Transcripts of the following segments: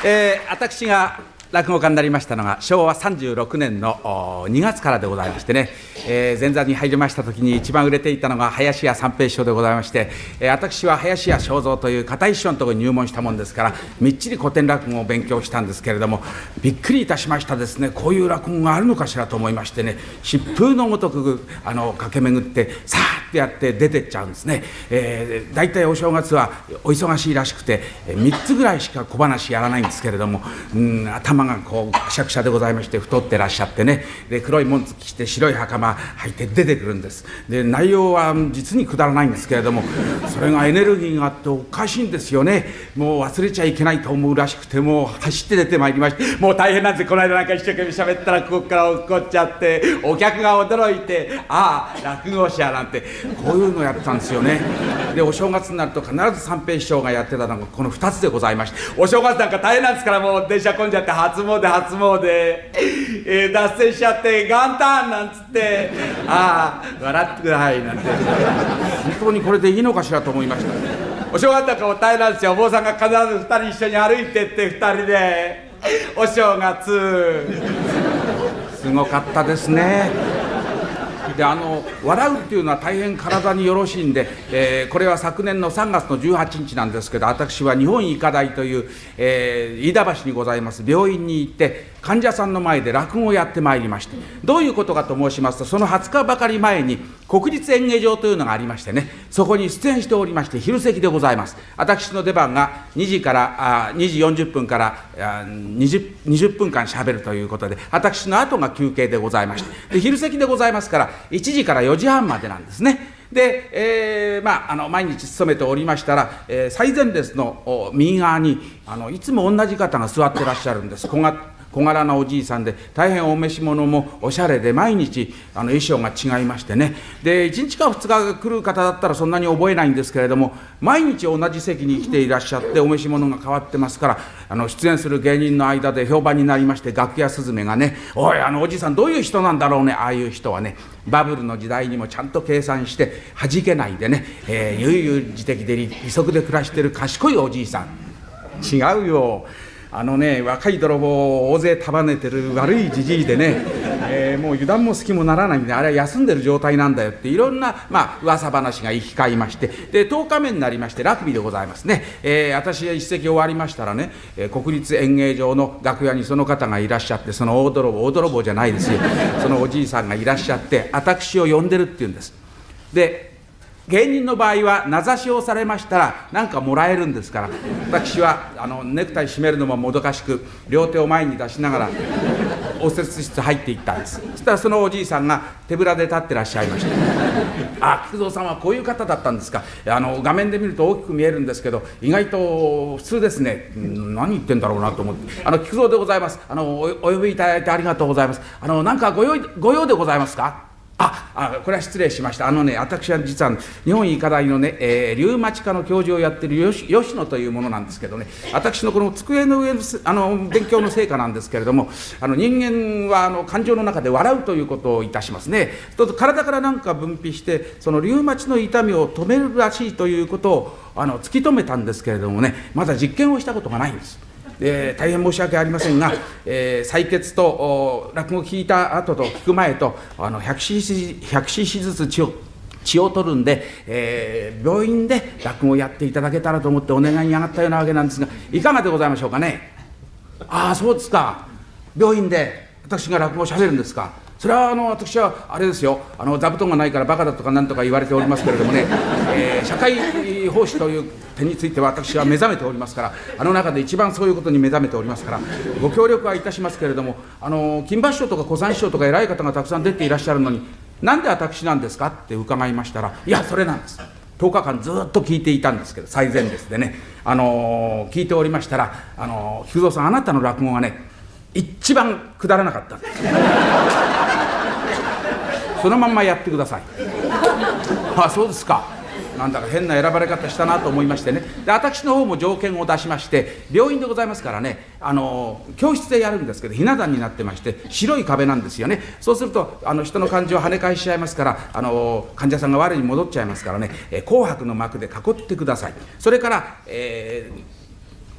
私が落語家になりましたのが昭和36年の2月からでございましてね、前座に入りました時に一番売れていたのが林家三平師匠でございまして、私は林家正蔵という片一師匠のところに入門したもんですからみっちり古典落語を勉強したんですけれども、びっくりいたしましたですね。こういう落語があるのかしらと思いましてね、疾風のごとく駆け巡ってさーっとやって出てっちゃうんですね。大体お正月はお忙しいらしくて3つぐらいしか小話やらないんですけれども、頭がこうくしゃくしゃでございまして太ってらっしゃってね、で黒い紋付きして白い袴履いて出てくるんです。で内容は実にくだらないんですけれども、それがエネルギーがあっておかしいんですよね。もう忘れちゃいけないと思うらしくて、もう走って出てまいりまして、もう大変なんです。この間なんか一生懸命喋ったらここから落っこっちゃって、お客が驚いて、ああ落語者なんてこういうのやってたんですよね。でお正月になると必ず三平師匠がやってたのがこの2つでございまして、お正月なんか大変なんですから、もう電車混んじゃって初詣、脱線しちゃって元旦なんつって、ああ笑ってくださいなんて、本当にこれでいいのかしらと思いました。お正月なんかも大変なんですよ。お坊さんが必ず2人一緒に歩いてって2人でお正月すごかったですね。で笑うっていうのは大変体によろしいんで、これは昨年の3月の18日なんですけど、私は日本医科大という、飯田橋にございます病院に行って患者さんの前で落語をやってまいりまして、どういうことかと申しますと、その20日ばかり前に国立演芸場というのがありましてね、そこに出演しておりまして、昼席でございます。私の出番が2時40分から20分間しゃべるということで、私の後が休憩でございまして、で昼席でございますから1時から4時半までなんですね。で、毎日勤めておりましたら、最前列の右側にいつも同じ方が座ってらっしゃるんです。小柄なおじいさんで、大変お召し物もおしゃれで、毎日衣装が違いましてね、で1日か2日来る方だったらそんなに覚えないんですけれども、毎日同じ席に来ていらっしゃってお召し物が変わってますから、出演する芸人の間で評判になりまして、楽屋スズメがね、おいおじいさんどういう人なんだろうね。ああいう人はね、バブルの時代にもちゃんと計算して弾けないでね、悠々自適で利息で暮らしてる賢いおじいさん。違うよ、若い泥棒を大勢束ねてる悪いじじいでね、もう油断も隙もならないんで、あれは休んでる状態なんだよっていろんな噂話が行き交いまして、で10日目になりましてラグビーでございますね。私一席終わりましたらね、国立演芸場の楽屋にその方がいらっしゃって、その大泥棒じゃないですよ、そのおじいさんがいらっしゃって私を呼んでるって言うんです。で芸人の場合は名指しをされましたら何かもらえるんですから、私はネクタイ締めるのももどかしく両手を前に出しながら応接室入っていったんです。そしたらそのおじいさんが手ぶらで立ってらっしゃいまして、あ、菊蔵さんはこういう方だったんですか。画面で見ると大きく見えるんですけど意外と普通ですね。何言ってんだろうなと思って、菊蔵でございます。お呼びいただいてありがとうございます。何かご用でございますか。これは失礼しました。私は実は日本医科大のね、リウマチ科の教授をやってる吉野というものなんですけどね、私のこの机の上の勉強の成果なんですけれども、人間は感情の中で笑うということをいたしますね。そうすると体から何か分泌してそのリウマチの痛みを止めるらしいということを突き止めたんですけれどもね、まだ実験をしたことがないんです。大変申し訳ありませんが、採血と落語を聞いた後と聞く前と100cc ずつ血を取るんで、病院で落語をやっていただけたらと思ってお願いに上がったようなわけなんですが、いかがでございましょうかね。ああそうですか、病院で私が落語をしゃべるんですか。それは私はあれですよ、座布団がないからバカだとかなんとか言われておりますけれどもね、社会奉仕という点については私は目覚めておりますから、中で一番そういうことに目覚めておりますからご協力はいたしますけれども、金馬師匠とか小三師匠とか偉い方がたくさん出ていらっしゃるのに、なんで私なんですかって伺いましたら、いやそれなんです。10日間ずっと聞いていたんですけど、最前列でね、聞いておりましたら、菊蔵さんあなたの落語がね一番くだらなかったんです。そのまんまやってください。あ、そうですか。なんだか変な選ばれ方したなと思いましてね、で私の方も条件を出しまして、病院でございますからね、教室でやるんですけどひな壇になってまして白い壁なんですよね。そうすると人の感情を跳ね返しちゃいますから、患者さんが我に戻っちゃいますからね、紅白の幕で囲ってください。それから、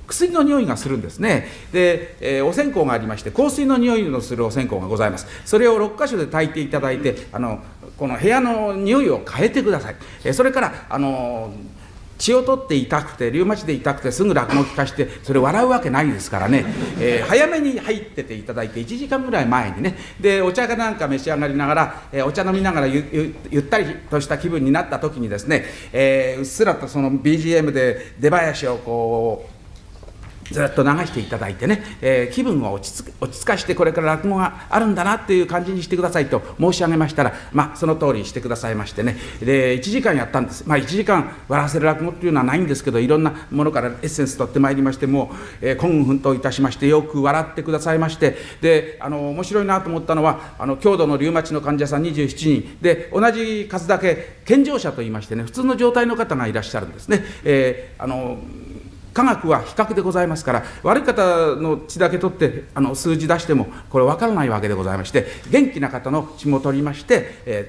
薬の匂いがするんですね。で、お線香がありまして、香水の匂いのするお線香がございます。それを6箇所で焚いていただいて、この部屋の匂いを変えてください。それから血を取って痛くて、リウマチで痛くてすぐ落語を聞かして、それ笑うわけないですからね、早めに入ってていただいて、1時間ぐらい前にね、でお茶かなんか召し上がりながら、お茶飲みながらゆったりとした気分になった時にですね、うっすらとその BGM で出囃子をこうずっと流していただいてね、気分を落ち着かしてこれから落語があるんだなっていう感じにしてくださいと申し上げましたら、その通りにしてくださいましてね、で1時間やったんです。1時間笑わせる落語っていうのはないんですけど、いろんなものからエッセンス取ってまいりまして、もう孤軍奮闘いたしまして、よく笑ってくださいまして、で面白いなと思ったのは、郷土のリウマチの患者さん27人で、同じ数だけ健常者といいましてね、普通の状態の方がいらっしゃるんですね。科学は比較でございますから、悪い方の血だけ取って数字出してもこれ分からないわけでございまして、元気な方の血も取りまして、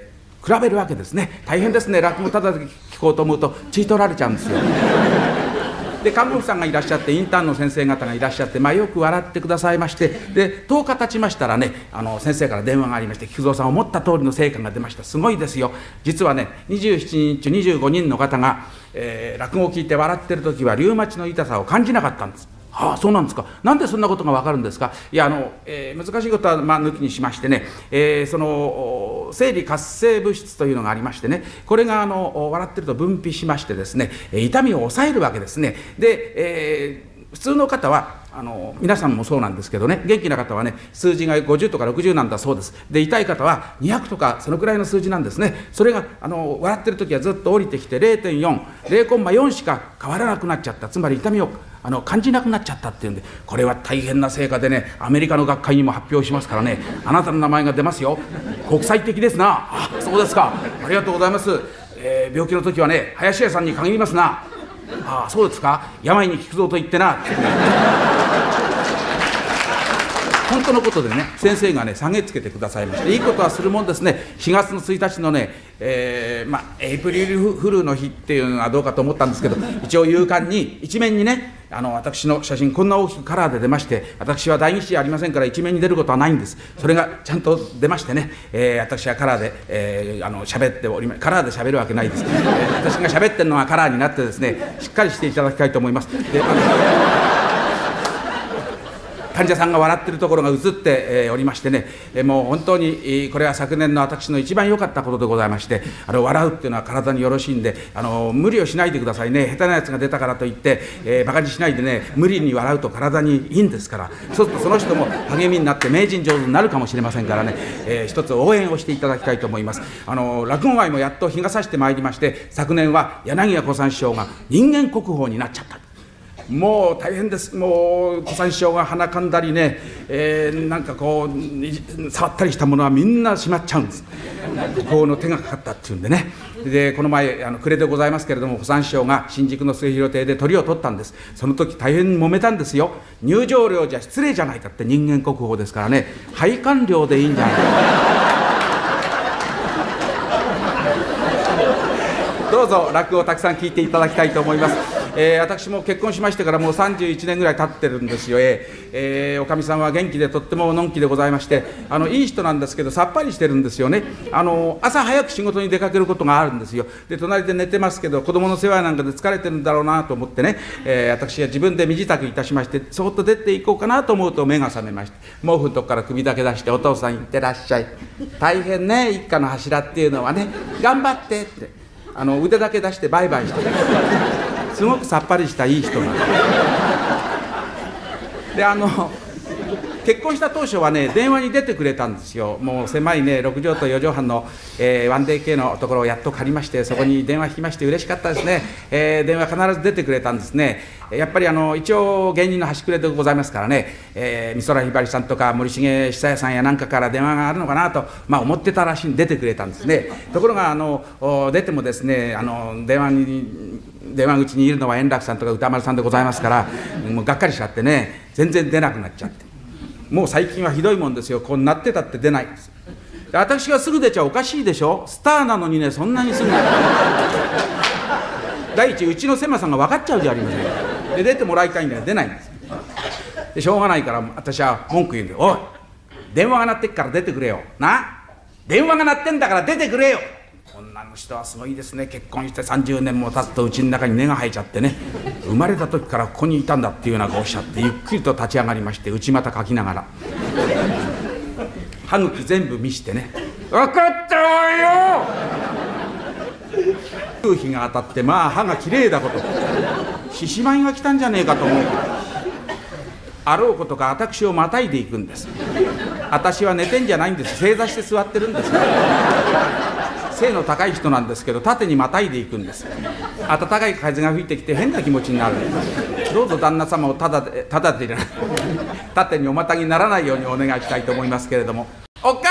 比べるわけですね。大変ですね。落語ただで聞こうと思うと血取られちゃうんですよ。で看護婦さんがいらっしゃって、インターンの先生方がいらっしゃって、よく笑ってくださいまして、で10日経ちましたらね、先生から電話がありまして、菊蔵さん思った通りの成果が出ました、すごいですよ。実はね、27人中25人の方が、落語を聞いて笑ってる時はリウマチの痛さを感じなかったんです。はあ、そうなんですか。なんでそんなことが分かるんですか。いや難しいことは抜きにしましてね、その生理活性物質というのがありましてね、これが笑ってると分泌しましてですね、痛みを抑えるわけですね。で、普通の方は皆さんもそうなんですけどね、元気な方はね、数字が50とか60なんだそうです。で痛い方は200とかそのくらいの数字なんですね。それが笑ってる時はずっと降りてきて 0.4、0コンマ4しか変わらなくなっちゃった。つまり痛みを感じなくなっちゃったっていうんで、これは大変な成果でね、アメリカの学会にも発表しますからね、あなたの名前が出ますよ。国際的ですな。あ、そうですか。ありがとうございます。病気の時はね、林家さんに限りますな。ああ、そうですか。病に効くぞと言ってな。本当のことでね、先生がね下げつけてくださいまして、いいことはするもんですね。4月の1日のね、エイプリルフールの日っていうのはどうかと思ったんですけど、一応夕刊に一面にね、私の写真こんな大きくカラーで出まして、私は代議士ありませんから一面に出ることはないんです。それがちゃんと出ましてね、私はカラーで喋っております。カラーで喋るわけないです。私が喋ってるのがカラーになってですね、しっかりしていただきたいと思います。で患者さんが笑ってるところが映って、おりましてね、もう本当にこれは昨年の私の一番良かったことでございまして、笑うっていうのは体によろしいんで、無理をしないでくださいね。下手なやつが出たからといって、バカにしないでね、無理に笑うと体にいいんですから、そうするとその人も励みになって名人上手になるかもしれませんからね、一つ応援をしていただきたいと思います。落語界もやっと日が差してまいりまして、昨年は柳家小さん師匠が人間国宝になっちゃった。もう大変です。もう小さん師匠が鼻かんだりね、なんかこう触ったりしたものはみんなしまっちゃうんです。ここの手がかかったっていうんでね。でこの前暮れでございますけれども、小さん師匠が新宿の末広亭で鳥を取ったんです。その時大変揉めたんですよ。入場料じゃ失礼じゃないかって、人間国宝ですからね、拝観料でいいんじゃないか。どうぞ落語をたくさん聞いていただきたいと思います。私も結婚しましてからもう31年ぐらい経ってるんですよ。おかみさんは元気でとってものんきでございまして、いい人なんですけどさっぱりしてるんですよね。朝早く仕事に出かけることがあるんですよ。で隣で寝てますけど、子供の世話なんかで疲れてるんだろうなと思ってね、私は自分で身支度いたしまして、そっと出ていこうかなと思うと目が覚めまして、毛布のとこから首だけ出して、お父さん行ってらっしゃい、大変ね一家の柱っていうのはね、頑張ってって腕だけ出してバイバイしてすごくさっぱりしたいい人なんで、結婚した当初はね電話に出てくれたんですよ。もう狭いね6畳と4畳半の、1DK のところをやっと借りまして、そこに電話引きまして嬉しかったですね。電話必ず出てくれたんですね。やっぱり一応芸人の端くれでございますからね、美空ひばりさんとか森重久彌さんやなんかから電話があるのかなと、思ってたらしいんで出てくれたんですね。ところが出てもですね、電話口にいるのは円楽さんとか歌丸さんでございますから、もうがっかりしちゃってね、全然出なくなっちゃって、もう最近はひどいもんですよ。こうなってたって出ないんです。で私がすぐ出ちゃおかしいでしょ。スターなのにね、そんなにすぐ第一うちのセマさんが分かっちゃうじゃありませんか。 で出てもらいたいんだよ。出ないんです。でしょうがないから私は文句言うんで、おい電話が鳴ってっから出てくれよな、電話が鳴ってんだから出てくれよ。女の人はすごいですね。結婚して30年も経つとうちの中に根が生えちゃってね、生まれた時からここにいたんだっていうような顔をしちゃって、ゆっくりと立ち上がりまして、内股かきながら歯茎全部見してね、分かったわよ。夕日が当たってまあ歯がきれいだこと、獅子舞が来たんじゃねえかと思う。あろうことか私をまたいでいくんです。私は寝てんじゃないんです。正座して座ってるんです。背の高い人なんですけど、縦にまたいでいくんです。暖かい風が吹いてきて変な気持ちになる。どうぞ旦那様をただでじゃない縦におまたぎにならないようにお願いしたいと思いますけれども。おっか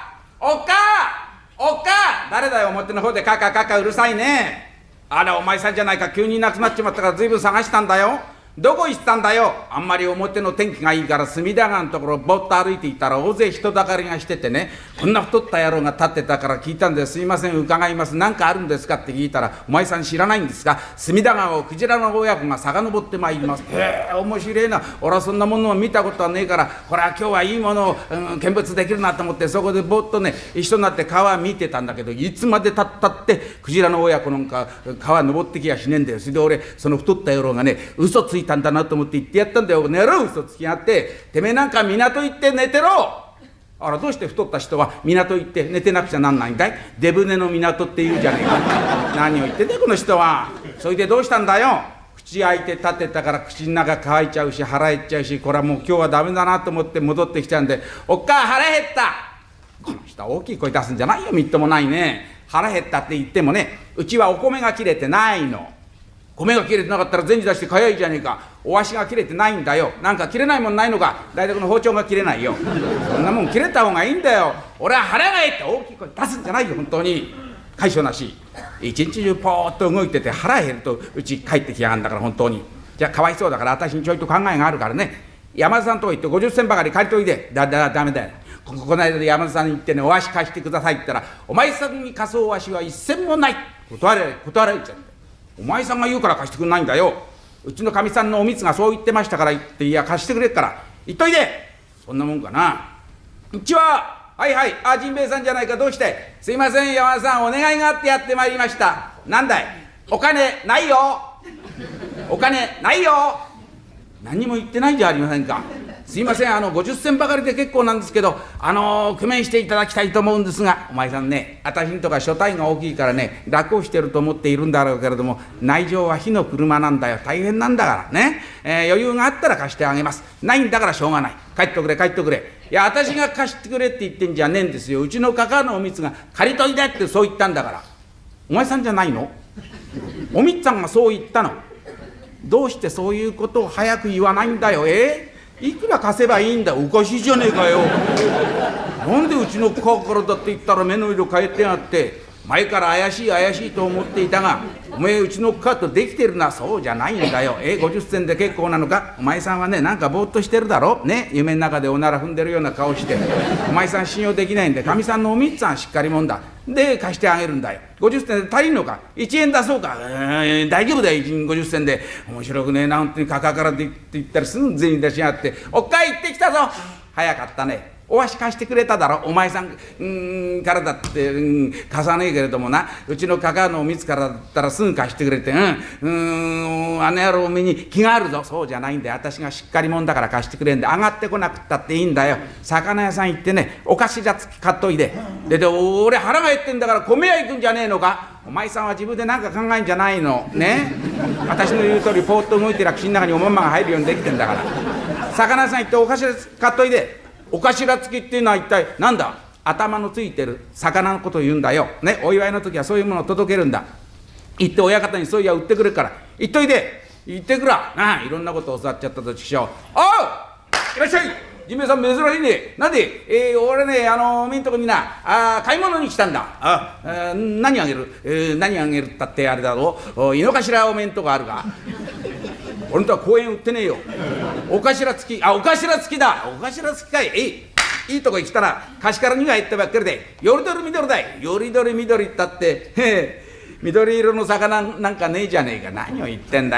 誰だよ、表の方でカカカカうるさいね。あらお前さんじゃないか、急にいなくなっちまったから随分探したんだよ。どこ行ったんだよ。あんまり表の天気がいいから隅田川のところぼっと歩いていったら大勢人だかりがしててね、こんな太った野郎が立ってたから聞いたんで、すいません伺います、何かあるんですかって聞いたら、お前さん知らないんですか、隅田川をクジラの親子が遡ってまいります。へえ面白いな、俺はそんなものを見たことはねえから、これは今日はいいものを、見物できるなと思って、そこでぼっとね一緒になって川見てたんだけど、いつまでたったってクジラの親子なんか川登ってきやしねえんだよ。それで俺その太った野郎がね嘘ついたんだなと思って言ってやったんだよ。寝ろ嘘つきやがって、てめえなんか港行って寝てろ。あらどうして太った人は港行って寝てなくちゃなんないんだい。デブネの港って言うじゃねえか。何を言ってんだこの人は。それでどうしたんだよ。口開いて立ってたから口の中乾いちゃうし腹減っちゃうし、これはもう今日はダメだなと思って戻ってきちゃうんで、おっか腹減った。この人は大きい声出すんじゃないよ、みっともないね。腹減ったって言ってもね、うちはお米が切れてないの。米が切れてなかったら銭出して買えばいいじゃねえか。お足が切れてないんだよ。なんか切れないもんないのか。大学の包丁が切れないよ。そんなもん切れた方がいいんだよ。俺は腹が減って大きい声出すんじゃないよ本当に。解消なし。一日中ポーっと動いてて腹減るとうち帰ってきやがんだから本当に。じゃあかわいそうだから私にちょいと考えがあるからね。山田さんとこ行って50銭ばかり借りといて。ダメだよ。この間で山田さんに行ってね、お足貸してくださいって言ったら、お前さんに貸すお足は一銭もない。断られちゃって。お前さんが言うから貸してくんないんだよ。うちのかみさんのおみつがそう言ってましたから言って、いや貸してくれっから言っといて。そんなもんかな。うちははいはい、あ甚兵衛さんじゃないか。どうして。すいません山田さん、お願いがあってやってまいりました。なんだい。お金ないよ。お金ないよ。何にも言ってないじゃありませんか。すいません50銭ばかりで結構なんですけど工面していただきたいと思うんですが。お前さんね、私んとか所帯が大きいからね楽をしてると思っているんだろうけれども、内情は火の車なんだよ。大変なんだからね、余裕があったら貸してあげます。ないんだからしょうがない。帰ってくれ帰ってくれ。いや私が貸してくれって言ってんじゃねえんですよ。うちのかかのおみつが借りといてってそう言ったんだから。お前さんじゃないの。おみっつぁんがそう言ったの。どうしてそういうことを早く言わないんだよ。いくら貸せばいいんだ。おかしいじゃねえかよ。なんでうちの母からだって言ったら目の色変えてやがって。前から怪しいと思っていたが、お前うちの母とできてるな。そうじゃないんだよ。50銭で結構なのか。お前さんはねなんかぼーっとしてるだろね。夢の中でおなら踏んでるような顔して。お前さん信用できないんで、かみさんのおみっつぁんしっかりもんだ。で貸してあげるんだよ。50銭で足りんのか。1円出そうか。大丈夫だよ1円50銭で。面白くねえな本当に。かかからでって言ったらすぐ銭出しやがって。おっかい行ってきたぞ。早かったね。お足貸してくれただろ。お前さんからだって貸さねえけれどもな、うちのかかのおみつからだったらすぐ貸してくれて、あの野郎目に気があるぞ。そうじゃないんだよ。私がしっかりもんだから貸してくれんで、上がってこなくったっていいんだよ。魚屋さん行ってねお頭付き買っといで。で俺腹が減ってんだから米屋行くんじゃねえのか。お前さんは自分で何か考えんじゃないのね。私の言う通りポーッと動いてりゃ口の中におまんまが入るようにできてんだから。魚屋さん行ってお頭買っといで。お頭付きっていうのは一体なんだ。頭のついてる魚のことを言うんだよ。ね、お祝いの時はそういうものを届けるんだ。行って親方にそういや売ってくれるから行っといで。行ってくらなあ。いろんなことを教わっちゃったとちくしょう。おういらっしゃい。じめさん珍しいね。なんで俺ねみんとこにな買い物に来たんだ。何あげる、何あげるったってあれだろう。井の頭おめんとこあるか。俺んとは公園売ってねえよ。お頭付きお頭付きだ。お頭付きかい。いいとこ行きたら貸しから2が入ったばっかりでよりどりみどりだい。よりどりみどりったって緑色の魚なんかねえじゃねえか。何を言ってんだよ。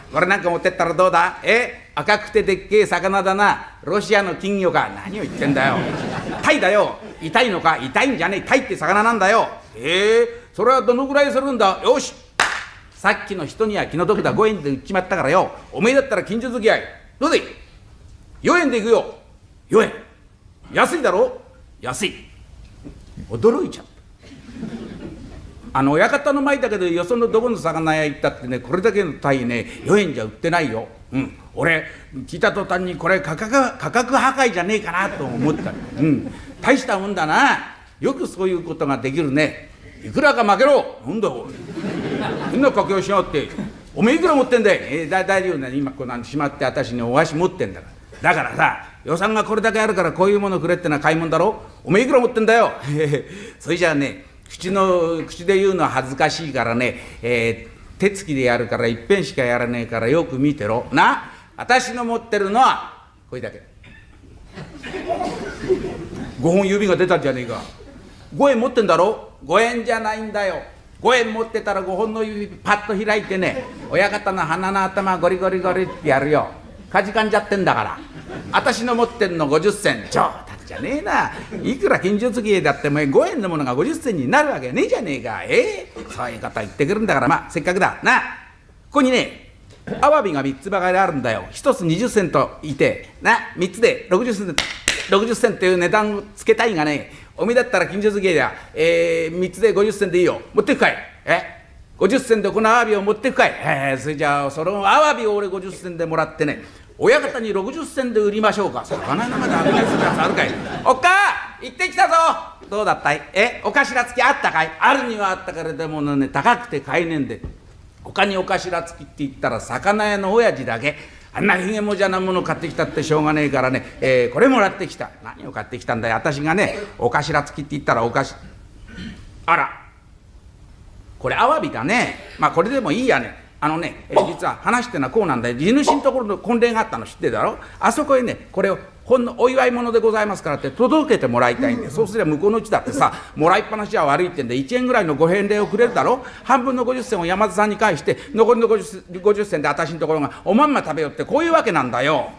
これなんか持ってったらどうだ？赤くてでっけえ魚だな。ロシアの金魚か。何を言ってんだよ。タイだよ。痛いのか？痛いんじゃねえ。タイって魚なんだよ。それはどのぐらいするんだ？よし、さっきの人には気の毒だ。5円で売っちまったからよ。おめえだったら近所付き合いどうでい？4円でいくよ。4円。安いだろ？安い。驚いちゃった。親方の前だけどよそのどこの魚屋行ったってね、これだけのタイね4円じゃ売ってないよ。俺聞いた途端にこれ価格破壊じゃねえかなと思った。大したもんだな。よくそういうことができるね。いくらか負けろ。なんだおい、変な賭けをしやがって。おめえいくら持ってんだい？大丈夫だね。今こうしまって私にお箸持ってんだから。だからさ、予算がこれだけあるからこういうものくれってのは買い物だろ。おめえいくら持ってんだよ。それじゃあね、口で言うのは恥ずかしいからね、手つきでやるからいっぺんしかやらねえからよく見てろな。私の持ってるのはこれだけ。5本指が出たんじゃねえか。5円持ってんだろ。5円じゃないんだよ。5円持ってたら5本の指パッと開いてね、親方の鼻の頭ゴリゴリゴリってやるよ。かじかんじゃってんだから。私の持ってんの50銭冗談じゃねえな。いくら近所付き合いだっても5円のものが50銭になるわけねえじゃねえか。そういうこと言ってくるんだから、まあせっかくだな。ここにねアワビが3つばかりあるんだよ。1つ20銭といてな、3つで60銭っていう値段をつけたいがね、おめえだったら近所付き合いだ、3つで50銭でいいよ。持ってくかい。50銭でこのアワビを持ってくかい。それじゃあそのアワビを俺50銭でもらってね、親方に60銭で売りましょうか。魚のまであるやつあるかい。おっか行ってきたぞ。どうだったい？お頭付きあったかい？あるにはあったからでもね高くて買えねえんで、他にお頭付きって言ったら魚屋の親父だけ。あんなひげもじゃなもの買ってきたってしょうがねえからね、これもらってきた。何を買ってきたんだよ。私がねお頭付きって言ったらあらこれアワビだね。まあこれでもいいやね。実は話ってのはこうなんだよ。地主のところの婚礼があったの知ってるだろ。あそこへねこれをほんのお祝い物でございますからって届けてもらいたいんで、そうすれば向こうのうちだってさ、もらいっぱなしは悪いってんで1円ぐらいのご返礼をくれるだろ。半分の50銭を山田さんに返して残りの 50銭で私のところがおまんま食べようって、こういうわけなんだよ。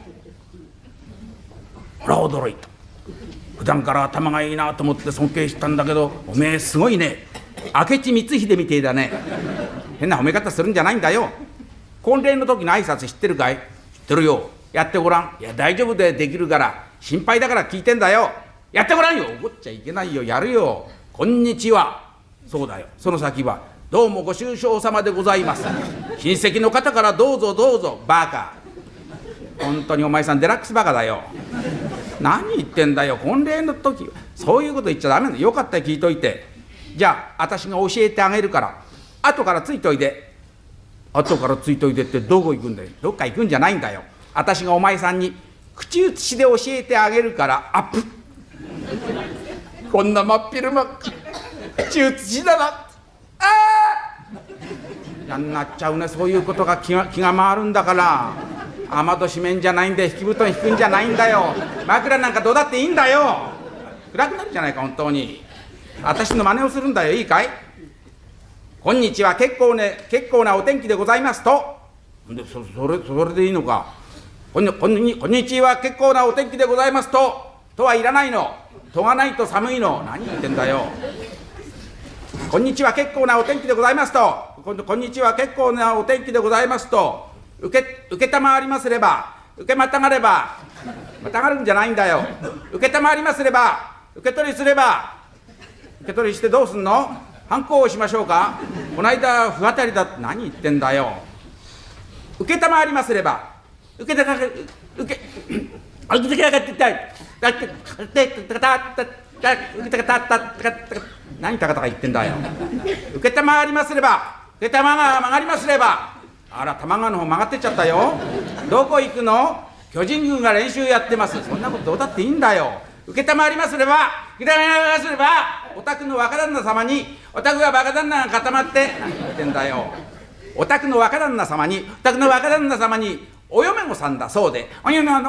ほら驚いた。普段から頭がいいなと思って尊敬したんだけど、おめえすごいね。明智光秀みてえだね。変な褒め方するんじゃないんだよ。婚礼の時の挨拶知ってるかい？知ってるよ。やってごらん。いや大丈夫でできるから心配だから聞いてんだよ。やってごらんよ。怒っちゃいけないよ。やるよ。こんにちは。そうだよ。その先はどうもご愁傷様でございます。親戚の方からどうぞどうぞ。バカ。本当にお前さんデラックスバカだよ。何言ってんだよ。婚礼の時そういうこと言っちゃダメだよ。よかったら聞いといて。じゃあ私が教えてあげるから後からついといで。後からついといでってどこ行くんだよ。どっか行くんじゃないんだよ。私がお前さんに口移しで教えてあげるからアップ。こんな真っ昼間口移しだな。やんなっちゃうね。そういうことが気が回るんだから。雨戸閉めんじゃないんで引き布団引くんじゃないんだよ。枕なんかどうだっていいんだよ。暗くなるじゃないか本当に。私の真似をするんだよ。いいかい？こんにちは結構なお天気でございますと。でそれでいいのか。こんにちは結構なお天気でございますとはいらないの。とがないと寒いの。何言ってんだよ。こんにちは結構なお天気でございますと。こんにちは結構なお天気でございますと。受けたまわりますれば受けまたがればまたがるんじゃないんだよ。受けたまわりますれば受け取りすれば受け取りしてどうすんの？ハンコをしましょうか。この間不当たりだ。何言ってんだよ。受けたまわりますれば受けたかってたい。何たかたか言ってんだよ。受けたまわりますれば受けたまが曲がりますれば。あら玉川の方曲がってっちゃったよ。どこ行くの？巨人軍が練習やってます。そんなことどうだっていいんだよ。受けたまわりますれば受けたまわりますればお宅の若旦那様にお宅が若旦那が固まって何言ってんだよ。お宅の若旦那様にお嫁子さんだそうで何や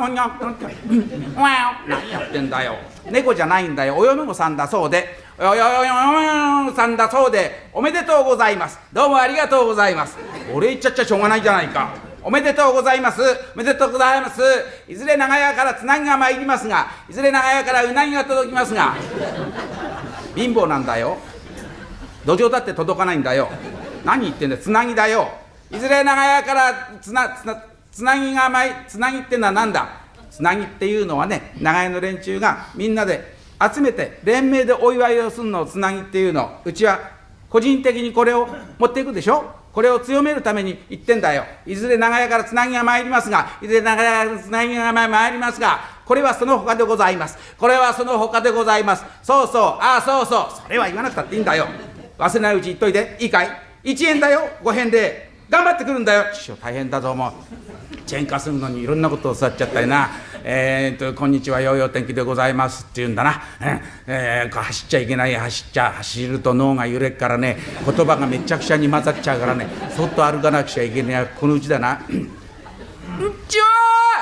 ってんだよ。猫じゃないんだよ。お嫁子さんだそうでお嫁子さんだそうでおめでとうございます。どうもありがとうございます。俺言っちゃしょうがないじゃないか。 おめでとうございます。おめでとうございます。いずれ長屋からつなぎが参りますが、いずれ長屋からうなぎが届きますが、貧乏なんだよ。土壌だって届かないんだよ。何言ってんだよ、つなぎだよ。いずれ長屋からつなぎってのは何だ。つなぎっていうのはね、長屋の連中がみんなで集めて連名でお祝いをするのをつなぎっていうの。うちは個人的にこれを持っていくでしょ。これを強めるために言ってんだよ。いずれ長屋からつなぎが参りますが、いずれ長屋からつなぎが参りますが、これはその他でございます。これはその他でございます。そうそう、ああそうそう、それは言わなくたっていいんだよ。忘れないうち言っといていいかい。1円だよ、5円で頑張ってくるんだよ。師匠大変だぞ、もうチェーン化するのにいろんなことを教わっちゃったりな。こんにちは、ようよう天気でございますって言うんだな。走っちゃいけない。走ると脳が揺れっからね、言葉がめちゃくちゃに混ざっちゃうからね、そっと歩かなくちゃいけない。このうちだな。んちは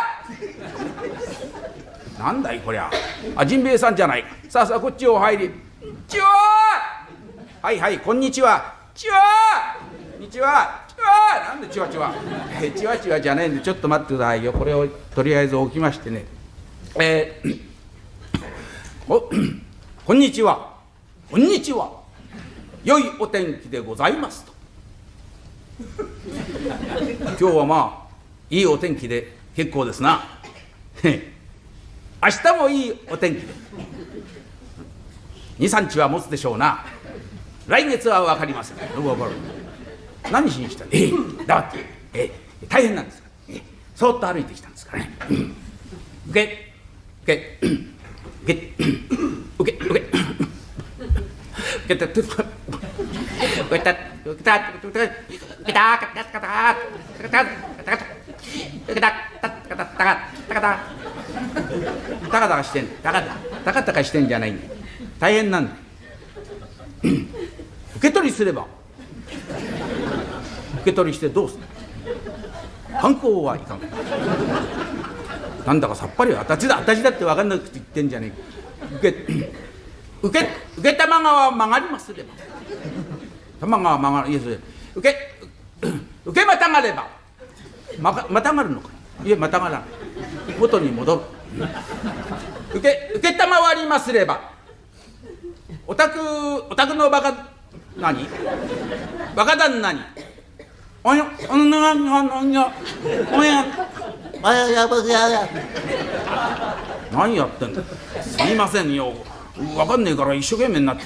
なんだいこりゃ。あ、甚兵衛さんじゃないか。さあさあこっちお入り。んちははいはい、こんにちは。ちはこんにちは。なんでチワチワチワチワじゃねえんで、ちょっと待ってくださいよ。これをとりあえず置きましてね、こんにちは。こんにちは。良いお天気でございますと。今日はまあいいお天気で結構ですな。明日もいいお天気で2、3日は持つでしょうな。来月は分かりません。何しに来た。だって大変なんですから、そっと歩いてきたんですからね。受け受け受け受け受け受けた受けた受けた受けた受けたかしてんじゃないんだ。大変なんだ。受け取りすれば受け取りしてどうする。反抗はいかん。なんだかさっぱり私だって分かんなくて言ってんじゃねえ。受けたまがは曲がりますれば、玉が曲がる。いやそれ受けまたがればまたがるのか。いやまたがらない。元に戻る。受けたまわりますれば、お宅のバカ何バカ旦那に何やってんだ。すいませんよ、分かんねえから一生懸命になって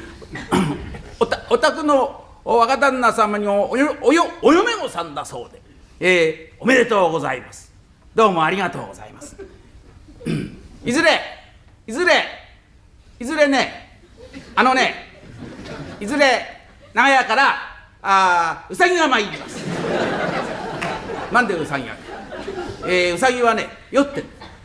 お宅の若旦那様にお嫁御さんだそうで、おめでとうございます。どうもありがとうございます。いずれね、いずれ長屋からうさぎが参ります。なんでうさぎが、うさぎはね酔って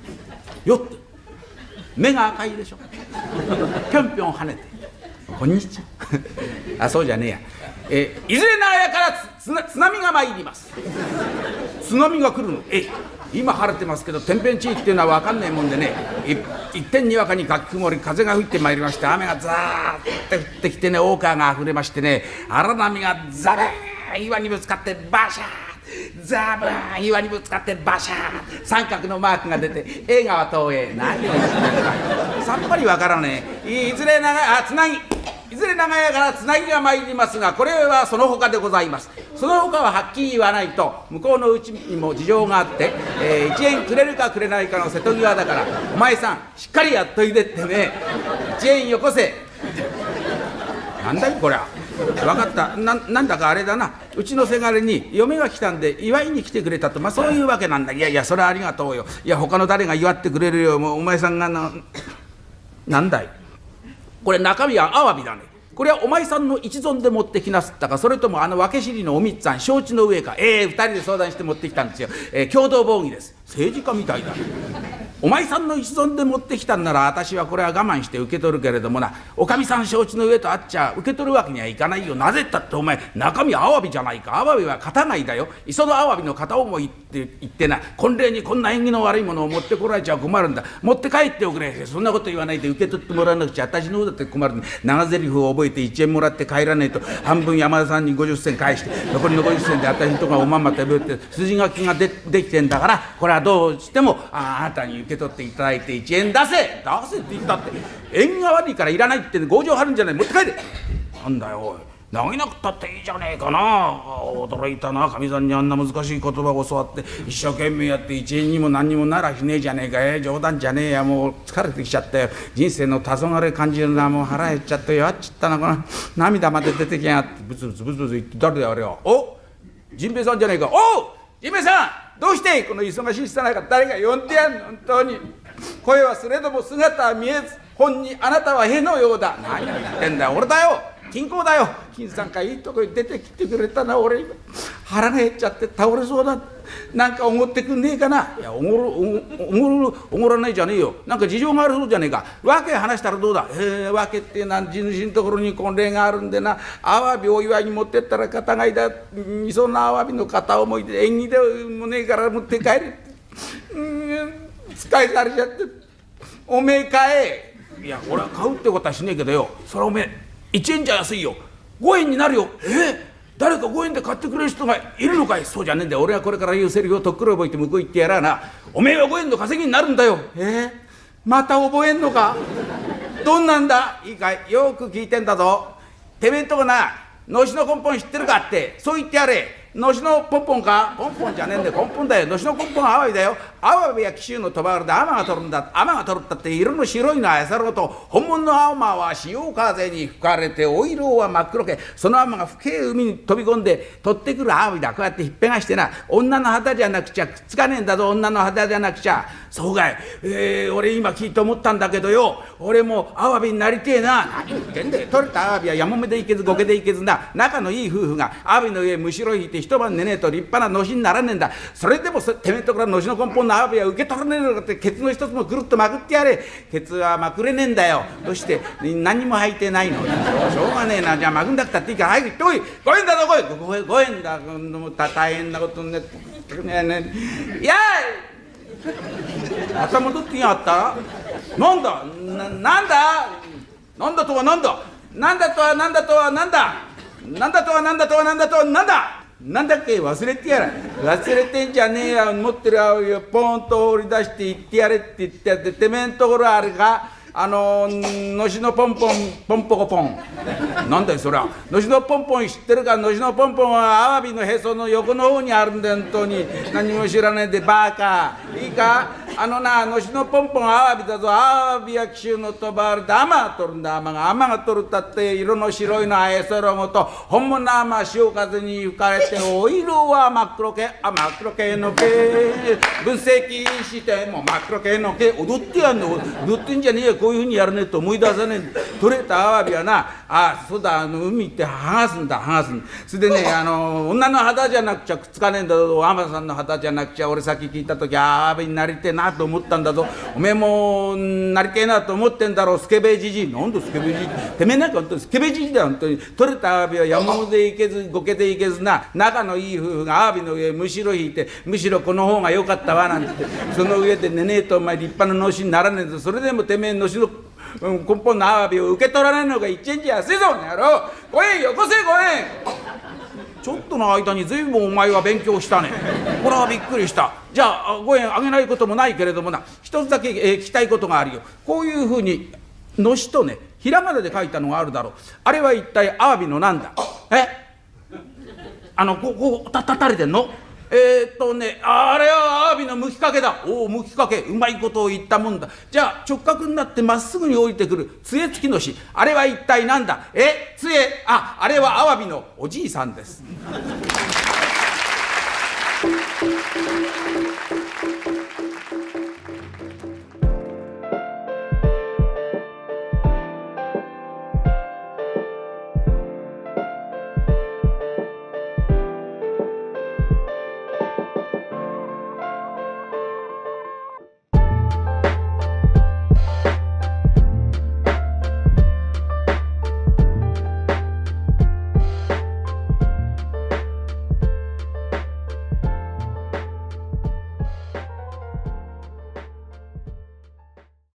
目が赤いでしょ。ぴょんぴょん跳ねてこんにちは。あ、そうじゃねえや。いずれ長屋から津波が参ります。津波が来るの。今晴れてますけど、天変地異っていうのは分かんないもんでね、一点にわかにかき曇り、風が吹いてまいりまして、雨がザーッて降ってきてね、大川があふれましてね、荒波がザブーン岩にぶつかってバシャー、ザブーン岩にぶつかってバシャー、三角のマークが出て映画は東映。何を言ってんだ。さっぱり分からねえ。いずれ長屋からつなぎが参りますが、これはその他でございます。その他ははっきり言わないと、向こうのうちにも事情があって、1円くれるかくれないかの瀬戸際だから、お前さんしっかりやっといでってね、1円よこせ。なんだいこりゃ。分かった。なんだかあれだな、うちのせがれに嫁が来たんで祝いに来てくれたと、そういうわけなんだ。いやそれはありがとうよ。いや他の誰が祝ってくれるよ。もうお前さんがなんだいこれ、中身はアワビだね。これはお前さんの一存で持ってきなすったか、それとも分け知りのおみっつぁん承知の上か。2人で相談して持ってきたんですよ。共同防御です。政治家みたいだね。 お前さんの一存で持ってきたんなら私はこれは我慢して受け取るけれどもな、おかみさん承知の上とあっちゃ受け取るわけにはいかないよ。なぜったってお前中身アワビじゃないか。アワビは片貝だよ。磯のアワビの片思いって言ってな、婚礼にこんな縁起の悪いものを持ってこられちゃ困るんだ。持って帰っておくれ。そんなこと言わないで受け取ってもらわなくちゃ私の方だって困るんだ。長台詞を覚えて1円もらって帰らねえと、半分山田さんに50銭返して残りの50銭で私のとこがおまんま食べよって筋書きができてんだから、これはどうしてもあなたに受け取っていただいて1円出せって言ったって、縁が悪いからいらないって強情張るんじゃない。持って帰れ。なんだよおい、投げなくったっていいじゃねえかな。驚いたな、かみさんにあんな難しい言葉を教わって一生懸命やって1円にも何にもならしねえじゃねえか。冗談じゃねえや。もう疲れてきちゃったよ。人生の黄昏感じるな。もう腹減っちゃって弱っちゃったな。この涙まで出てきやがってブツブツブツブツ言って、誰だよあれは。お甚兵衛さんじゃねえか。おう甚兵衛さん、どうしてこの忙しいさなか誰か呼んでやんの。本当に声はすれども姿は見えず、本にあなたはへのようだ。何言ってんだよ。俺だよ、金庫だよ。金さんかいいとこに出てきてくれたな。俺今腹が減っちゃって倒れそうだ。なんかおごってくんねえかな。いやおごらないじゃねえよ。なんか事情があるそうじゃねえか。訳話したらどうだ。訳っていうのは地主のところに婚礼があるんでな、アワビお祝いに持ってったら片貝だ。そんなアワビの片思いで縁起でもねえから持って帰れって、使いされちゃって、おめえ買え。いや俺は買うってことはしねえけどよ、それはおめえ1円じゃ安いよ。5円になるよ。誰か5円で買ってくれる人がいるのかい。そうじゃねえんだよ。俺はこれから言うセリフをとっくろ覚えて向こう行ってやらあな。おめえは5円の稼ぎになるんだよ。また覚えんのか。どんなんだ。いいかい、よく聞いてんだぞ。てめえんとこな、のしの根本知ってるかって、そう言ってやれ。のしのポンポンか。ポンポンじゃねえんだよ、根本だよ。のしの根本はアワビだよ。アワビは紀州の鳥羽でアマが取るんだ。アマが取るったって色の白いのは餌ろうと、本物のアマは潮風に吹かれてお色は真っ黒け。そのアマが深い海に飛び込んで取ってくるアワビだ。こうやってひっぺがしてな、女の旗じゃなくちゃくっつかねえんだぞ。女の旗じゃなくちゃ。そうかい。俺今聞いて思ったんだけどよ、俺もアワビになりてえな。何言ってんだよ。取れたアワビはやもめでいけずゴケでいけずな、仲のいい夫婦がアワビの上むしろ引いて一晩寝ねえと立派なのしにならねえんだ。それでもてめえところのしの根本のアワビは受け取らねえのかって、ケツの一つもくるっとまくってやれ。ケツはまくれねえんだよ。どうして何にも履いてないの。しょうがねえな。じゃあまくんだったっていいから早く行ってこい。5円だぞ来い。5円だ。もう大変なことになってやい。また戻ってきやがった。なんだなんだなんだとはなんだ。なんだとはなんだとはなんだ。なんだとはなんだとはなんだとはなんだ。なんだっけ忘れてやら。忘れてんじゃねえや。持ってるアワビをポンと折り出して言ってやれって言ってやって、てめえんところあれか、のしのポンポンポンポコポン。なんだよそりゃ。のしのポンポン知ってるか。のしのポンポンはアワビのへその横の方にあるんだよ。本当に何も知らないでバカ。いいか、のしのポンポンアワビだぞ。アワビは紀州の鳥羽でアマが取るんだ。アマが取るったって色の白いのはエソロゴと、本物のアマは潮風に吹かれてお色は真っ黒系。真っ黒系の系分析しても真っ黒系の系。踊ってやんの。踊ってんじゃねえよ。こういうふうにやらねえと思い出さねえ。取れたアワビはな、そうだ、海って剥がすんだ。それでね、女の肌じゃなくちゃくっつかねえんだぞ。アマさんの肌じゃなくちゃ。俺さっき聞いた時アワビになりてえなと思ったんだぞ。おめえもなりてえなと思ってんだろう。スケベじじい。なんだスケベじじい。てめえなんか本当にスケベじじいだよ。本当に取れたアワビは山もでいけずゴケでいけずな、仲のいい夫婦がアワビの上むしろ引いて、むしろこの方が良かったわなんて、その上で寝ねえとお前立派なのしにならねえぞ。それでもてめえのしの根本のアワビを受け取らないのが1円じゃ安いぞ。やろう。5円よこせ5円。ちょっとの間に随分お前は勉強したね。これはびっくりした。じゃあ5円あげないこともないけれどもな、一つだけ、聞きたいことがあるよ。こういうふうにのしとね、ひらがなで書いたのがあるだろう。あれは一体アワビのなんだ。こう垂れてんの。あれはアワビのむきかけだ。おお、むきかけ、うまいことを言ったもんだ。じゃあ直角になってまっすぐに降りてくる杖付きのし、あれは一体なんだ。杖、あれはアワビのおじいさんです。